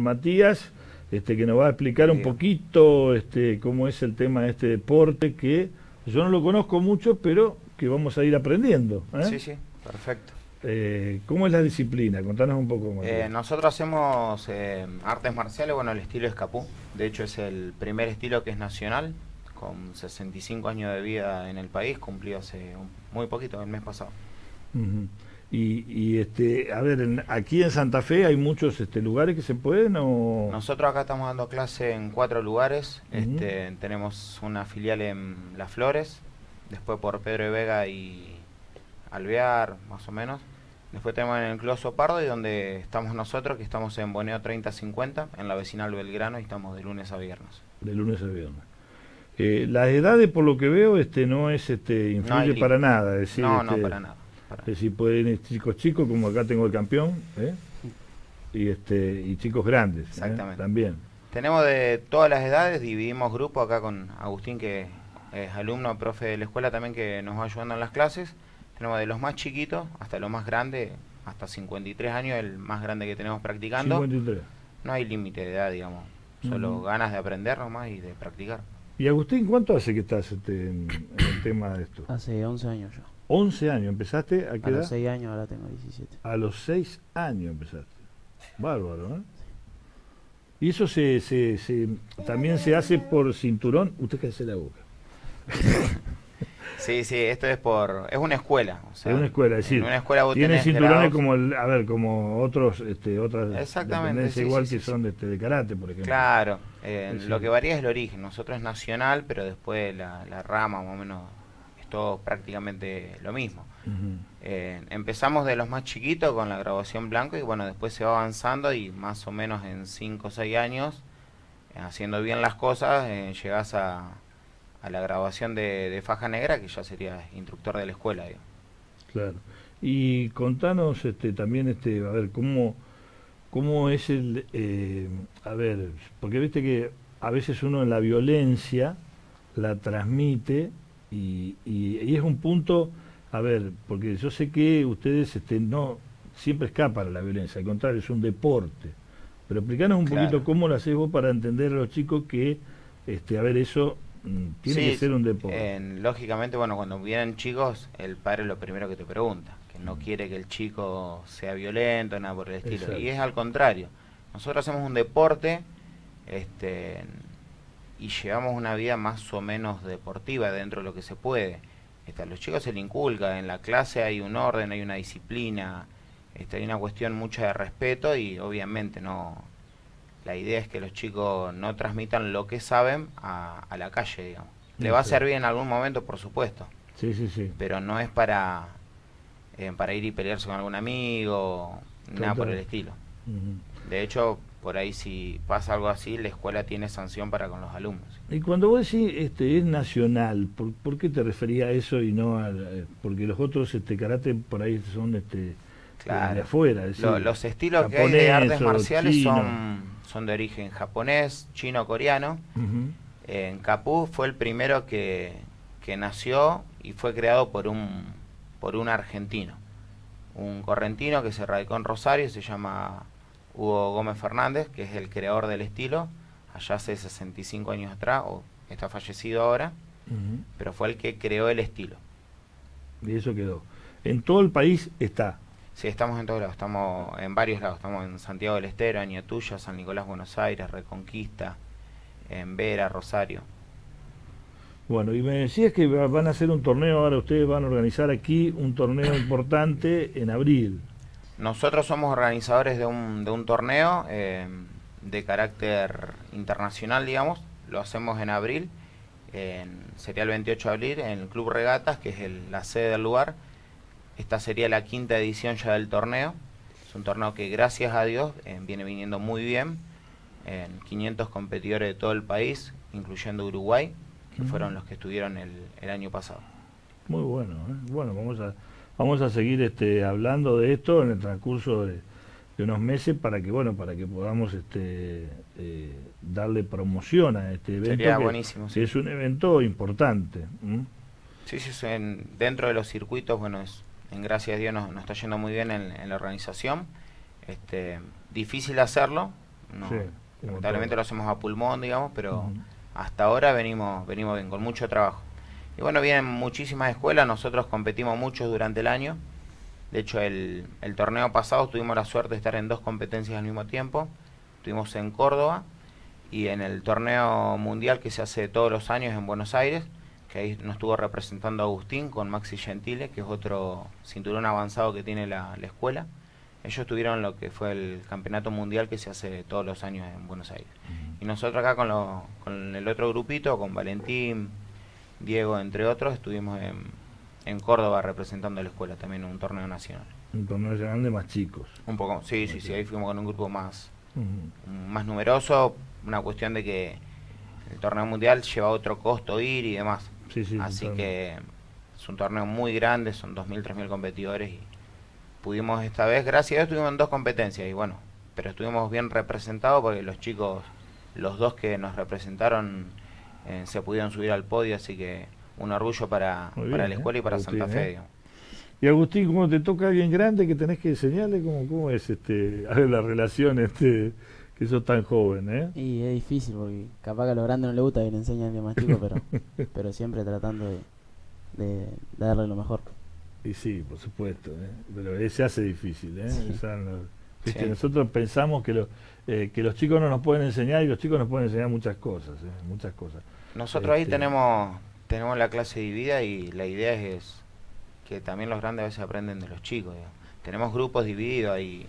Matías, que nos va a explicar un poquito cómo es el tema de este deporte, que yo no lo conozco mucho, pero que vamos a ir aprendiendo. Sí, sí, perfecto. ¿Cómo es la disciplina? Contanos un poco más. Nosotros hacemos artes marciales, bueno, el estilo es Capú. De hecho es el primer estilo que es nacional, con 65 años de vida en el país, cumplió hace muy poquito, el mes pasado. A ver, aquí en Santa Fe hay muchos lugares que se pueden, o... Nosotros acá estamos dando clase en 4 lugares. Tenemos una filial en Las Flores, después por Pedro de Vega y Alvear, más o menos. Después tenemos en el Club Sopardo, y donde estamos nosotros, que estamos en Boneo 3050, en la vecinal Belgrano, y estamos de lunes a viernes. De lunes a viernes. Las edades, por lo que veo, no es influye para nada. Es decir, no, para nada. Es decir, pueden ir chicos, como acá tengo el campeón, y chicos grandes. Exactamente. También. Tenemos de todas las edades, dividimos grupos acá con Agustín, que es alumno, profe de la escuela también, que nos va ayudando en las clases. Tenemos de los más chiquitos hasta los más grandes, hasta 53 años, el más grande que tenemos practicando. 53. No hay límite de edad, digamos, solo ganas de aprender nomás y de practicar. Y Agustín, ¿cuánto hace que estás en el tema de esto? Hace 11 años ya. 11 años, ¿empezaste a qué edad? A los 6 años, ahora tengo 17. A los 6 años empezaste. Bárbaro, ¿eh? Y eso también se hace por cinturón. Usted cállese la boca. Sí, esto es una escuela. O sea, es una escuela, es decir, en una escuela vos tiene tenés cinturones grados, como otras exactamente, sí, igual sí, que son de karate, por ejemplo. Claro, lo que varía es el origen. Nosotros es nacional, pero después la rama más o menos es todo prácticamente lo mismo. Empezamos de los más chiquitos con la graduación blanco, y bueno, después se va avanzando, y más o menos en 5 o 6 años, haciendo bien las cosas, llegás a la graduación de faja negra, que ya sería instructor de la escuela, digamos. Claro. Y contanos también, a ver, cómo es a ver, porque viste que a veces uno en la violencia la transmite, y es un punto, a ver, porque yo sé que ustedes no siempre escapan a la violencia, al contrario, es un deporte. Pero explícanos un poquito cómo lo hacés vos para entender a los chicos que, a ver, eso tiene que ser un deporte. Lógicamente, bueno, cuando vienen chicos, el padre es lo primero que te pregunta, que no quiere que el chico sea violento, nada por el estilo. Exacto. Y es al contrario. Nosotros hacemos un deporte, y llevamos una vida más o menos deportiva dentro de lo que se puede. A los chicos se les inculca, en la clase hay un orden, hay una disciplina, hay una cuestión mucha de respeto, y obviamente no... La idea es que los chicos no transmitan lo que saben a la calle, digamos. Le va a servir en algún momento, por supuesto. Sí. Pero no es para ir y pelearse con algún amigo, nada por el estilo. De hecho, por ahí si pasa algo así, la escuela tiene sanción para con los alumnos. Y cuando vos decís es nacional, ¿por qué te refería a eso y no a...? Porque los otros karate por ahí son claro, de afuera. Es decir, los estilos que hay de artes marciales son de origen japonés, chino, coreano. En Capú fue el primero que nació y fue creado por un argentino, un correntino que se radicó en Rosario, se llama Hugo Gómez Fernández, que es el creador del estilo, allá hace 65 años atrás, o está fallecido ahora, pero fue el que creó el estilo. Y eso quedó. En todo el país está. Sí, estamos en todos lados, estamos en varios lados, estamos en Santiago del Estero, Añatuya, San Nicolás, Buenos Aires, Reconquista, en Vera, Rosario. Bueno, y me decías que van a hacer un torneo, ahora ustedes van a organizar aquí un torneo importante en abril. Nosotros somos organizadores de un torneo de carácter internacional, digamos, lo hacemos en abril, sería el 28 de abril, en el Club Regatas, que es la sede del lugar. Esta sería la 5ª edición ya del torneo. Es un torneo que, gracias a Dios, viene viniendo muy bien. 500 competidores de todo el país, incluyendo Uruguay, que fueron los que estuvieron el año pasado. Muy bueno, ¿eh? Bueno, vamos a seguir hablando de esto en el transcurso de unos meses para que podamos darle promoción a este evento. Sería buenísimo. Que es un evento importante. Sí, dentro de los circuitos, bueno, gracias a Dios nos está yendo muy bien en la organización. Difícil hacerlo, no, Sí, lamentablemente lo hacemos a pulmón, digamos, pero Ujú. hasta ahora venimos bien, con mucho trabajo. Y bueno, vienen muchísimas escuelas, nosotros competimos mucho durante el año. De hecho, el torneo pasado tuvimos la suerte de estar en 2 competencias al mismo tiempo. Estuvimos en Córdoba y en el torneo mundial que se hace todos los años en Buenos Aires, que ahí nos estuvo representando Agustín con Maxi Gentile, que es otro cinturón avanzado que tiene la escuela. Ellos tuvieron lo que fue el campeonato mundial que se hace todos los años en Buenos Aires. Y nosotros acá con el otro grupito, con Valentín, Diego, entre otros, estuvimos en Córdoba representando a la escuela también en un torneo nacional. Un torneo nacional de más chicos. Un poco, sí, ahí fuimos con un grupo más Ujú. numeroso, una cuestión de que el torneo mundial lleva otro costo ir y demás. Sí, sí, Así totalmente. que es un torneo muy grande, son 2.000, 3.000 competidores y pudimos esta vez, gracias a Dios, estuvimos en 2 competencias y bueno, pero estuvimos bien representados porque los chicos, los 2 que nos representaron, se pudieron subir al podio, así que un orgullo para Muy la bien, escuela y para Agustín, Santa Fe, digamos. Y Agustín, ¿cómo te toca alguien grande que tenés que enseñarle? ¿Cómo es a ver, la relación que sos tan joven, eh? Y es difícil porque capaz que a los grandes no les gusta que le enseñen al que más chico, pero siempre tratando de darle lo mejor. Y sí, por supuesto, pero se hace difícil, ¿eh? Sí. O sea, ¿viste? Sí. Nosotros pensamos que los chicos no nos pueden enseñar y los chicos nos pueden enseñar muchas cosas, muchas cosas. Nosotros ahí Este, tenemos la clase dividida y la idea es que también los grandes a veces aprenden de los chicos, digamos. Tenemos grupos divididos ahí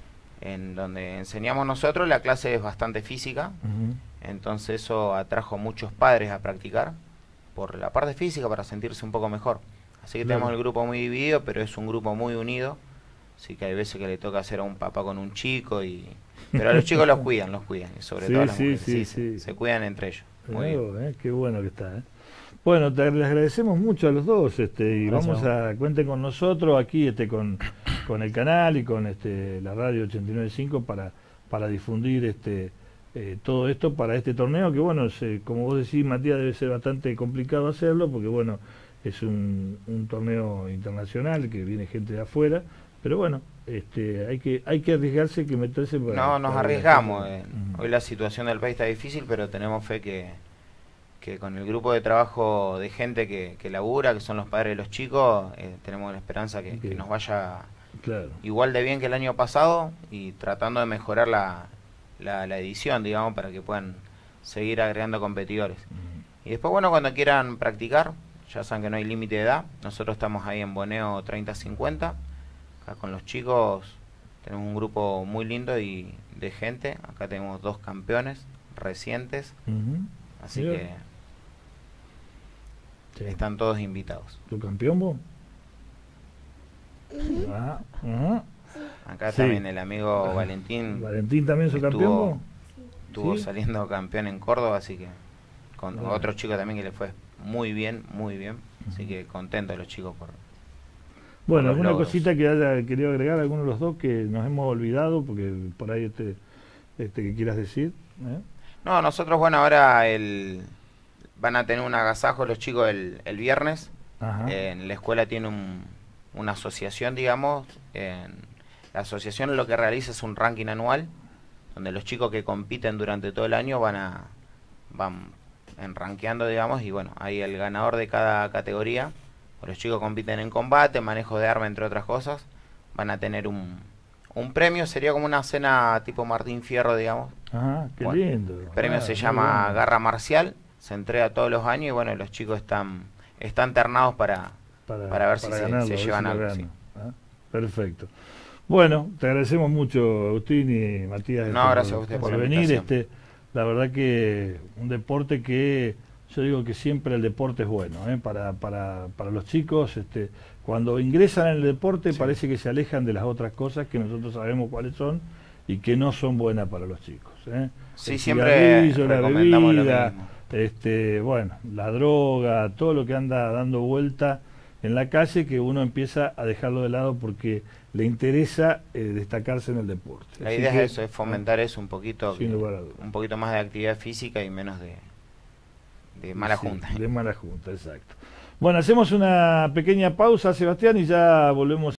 en donde enseñamos nosotros, la clase es bastante física, Ujú. entonces eso atrajo muchos padres a practicar por la parte física para sentirse un poco mejor. Así que Claro. tenemos el grupo muy dividido, pero es un grupo muy unido, así que hay veces que le toca hacer a un papá con un chico, pero a los chicos los cuidan, y sobre Sí, todo a las sí, mujeres, sí, se sí. cuidan entre ellos. Muy bien. Qué bueno que está, ¿eh? Bueno, les agradecemos mucho a los dos, y Gracias. vamos a cuenten con nosotros aquí, con el canal y con la radio 89.5 para difundir todo esto para este torneo que bueno, como vos decís, Matías, debe ser bastante complicado hacerlo porque bueno, es un torneo internacional que viene gente de afuera, pero bueno, hay que arriesgarse, hay que meterse No, nos para arriesgamos. Ujú. Hoy la situación del país está difícil, pero tenemos fe que con el grupo de trabajo de gente que labura, que son los padres de los chicos, tenemos la esperanza que Bien. nos vaya Claro. igual de bien que el año pasado y tratando de mejorar la edición, digamos, para que puedan seguir agregando competidores. Ujú. Y después, bueno, cuando quieran practicar, ya saben que no hay límite de edad. Nosotros estamos ahí en Boneo 30-50. Acá con los chicos tenemos un grupo muy lindo y de gente. Acá tenemos 2 campeones recientes, Ujú. así Mirá. que Sí. están todos invitados. ¿Tu campeón vos? Ah, ajá. Acá Sí. también el amigo Valentín ¿Valentín también es su campeón vos? estuvo ¿Sí? saliendo campeón en Córdoba, así que con Bueno. otro chico también que le fue muy bien, así que contentos los chicos por Bueno, los ¿alguna logros. cosita que haya querido agregar alguno de los dos que nos hemos olvidado? Porque por ahí que quieras decir. ¿Eh? No, nosotros, bueno, ahora van a tener un agasajo los chicos el viernes. Ajá. En la escuela tiene una asociación, digamos. La asociación lo que realiza es un ranking anual, donde los chicos que compiten durante todo el año van rankeando, digamos, y bueno, ahí el ganador de cada categoría, los chicos compiten en combate, manejo de arma, entre otras cosas, van a tener un premio, sería como una cena tipo Martín Fierro, digamos. Ajá, qué Bueno, lindo. El premio se muy llama bueno. Garra Marcial, se entrega todos los años y bueno, los chicos están ternados para ver si ganarlo, se a ver llevan si lo algo. ganan. Sí. Ah, perfecto. Bueno, te agradecemos mucho, Agustín y Matías, No, gracias a usted por la venir. invitación. La verdad que un deporte que yo digo que siempre el deporte es bueno, para los chicos. Cuando ingresan en el deporte Sí. parece que se alejan de las otras cosas que nosotros sabemos cuáles son y que no son buenas para los chicos. Sí, El siempre cigarrillo, la recomendamos lo bebida, mismo. bueno, la droga, todo lo que anda dando vuelta en la calle, que uno empieza a dejarlo de lado porque le interesa destacarse en el deporte. La Así idea que, es eso, es fomentar eso un poquito, sin lugar a dudas. un poquito más de actividad física y menos de mala Sí, junta. de mala junta, exacto. Bueno, hacemos una pequeña pausa, Sebastián, y ya volvemos.